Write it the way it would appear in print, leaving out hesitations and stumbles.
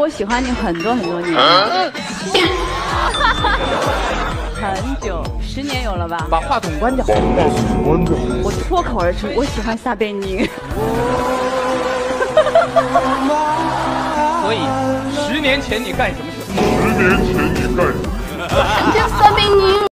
我喜欢你很多很多年，很久，10年有了吧？ 把话筒关掉。 我脱口而出，我喜欢撒贝宁。 所以10年前你干什么去了？ 10年前你干什么？ 叫撒贝宁。